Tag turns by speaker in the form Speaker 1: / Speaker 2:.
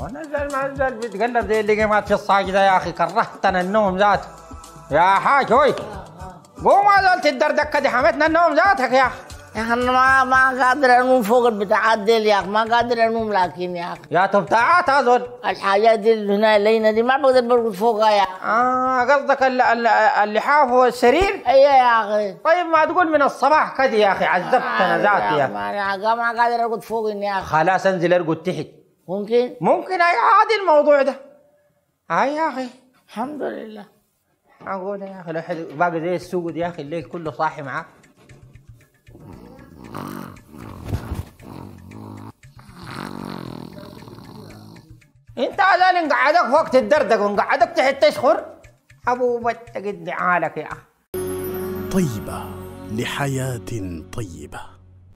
Speaker 1: نزل ما نزل بيتقلب زي اللي قيمات في الصاجدة يا أخي، كرهتنا النوم ذاته يا حاج. هوي قوم ما زلت الدردك كده، حمتنا النوم ذاتك يا أخي.
Speaker 2: يا أخي أنا ما قادر أنوم فوق البتاعات دي يا أخي، ما قادر أنوم. لكن يا أخي
Speaker 1: يا تبتاعات هذول
Speaker 2: الحاجات دي اللي هنا اللينة دي ما بقدر برقد فوقها يا أخي.
Speaker 1: قصدك اللحاف والسرير؟
Speaker 2: أيوة يا أخي.
Speaker 1: طيب ما تقول من الصباح كده يا أخي، عذبتنا ذاتي يا أخي.
Speaker 2: ما قادر أرقد فوق يا أخي.
Speaker 1: خلاص انزل ارقد تحت.
Speaker 2: ممكن
Speaker 1: أي عادي الموضوع ده. هاي يا أخي
Speaker 2: الحمد لله.
Speaker 1: أقول يا أخي الواحد باقي زي السوق يا أخي، الليل كله صاحي معاك. انت عذال نقعدك في وقت الدردق ونقعدك تحت تشخر ابو بتقد عالك يا اخي.
Speaker 3: طيبة لحياة طيبة.